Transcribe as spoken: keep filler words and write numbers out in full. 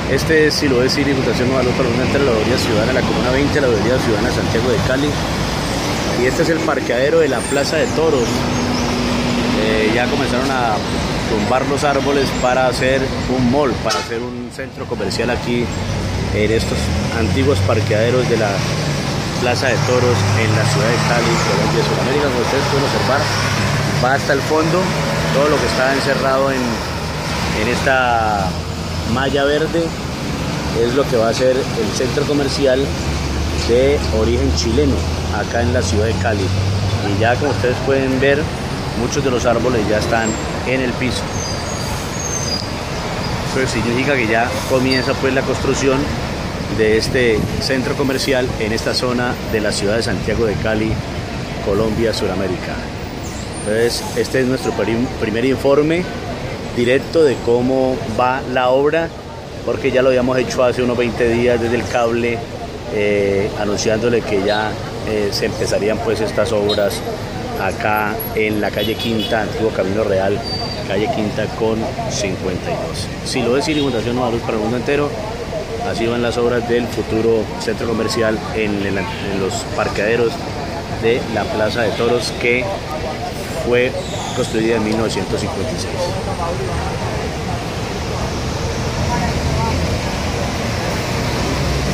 Este es Siloé City, Fundación Nueva Luz para una entre la Veeduría Ciudadana de la Comuna veinte, la Veeduría Ciudadana de Santiago de Cali. Y este es el parqueadero de la Plaza de Toros. Eh, ya comenzaron a tumbar los árboles para hacer un mall, para hacer un centro comercial aquí en estos antiguos parqueaderos de la Plaza de Toros en la ciudad de Cali, Colombia, Sudamérica. Como ustedes pueden observar, va hasta el fondo todo lo que está encerrado en, en esta malla verde. Es lo que va a ser el centro comercial de origen chileno acá en la ciudad de Cali. Y ya, como ustedes pueden ver, muchos de los árboles ya están en el piso. Eso significa que ya comienza pues la construcción de este centro comercial en esta zona de la ciudad de Santiago de Cali, Colombia, Sudamérica. Entonces, este es nuestro primer informe directo de cómo va la obra, porque ya lo habíamos hecho hace unos veinte días desde el cable, eh, anunciándole que ya eh, se empezarían pues estas obras acá en la calle Quinta, antiguo Camino Real, calle Quinta con cincuenta y dos. Siloé City, Fundación Nueva Luz para el mundo entero. Así van las obras del futuro centro comercial en, el, en los parqueaderos de la Plaza de Toros, que fue construida en mil novecientos cincuenta y seis.